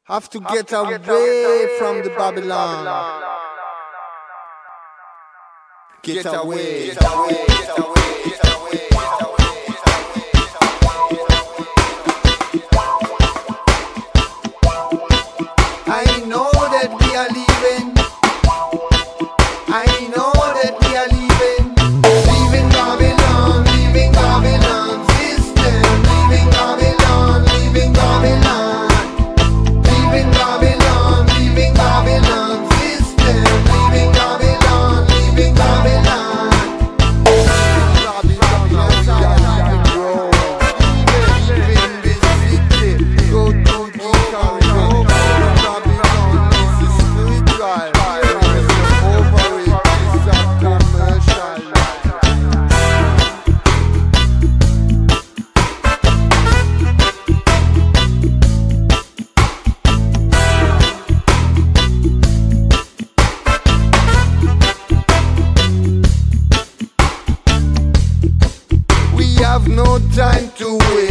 Have to get away from the Babylon. Get away. Get away. Get away. Get away. I know that we are leaving. I know that we are leaving. Leaving Babylon, leaving Babylon system. Leaving Babylon, leaving Babylon. Leaving Babylon, leaving Babylon system. Leaving Babylon, leaving Babylon. Leaving this city, go to the corridor. Babylon, this is spiritual. Over it, this is commercial. We have no time to wait.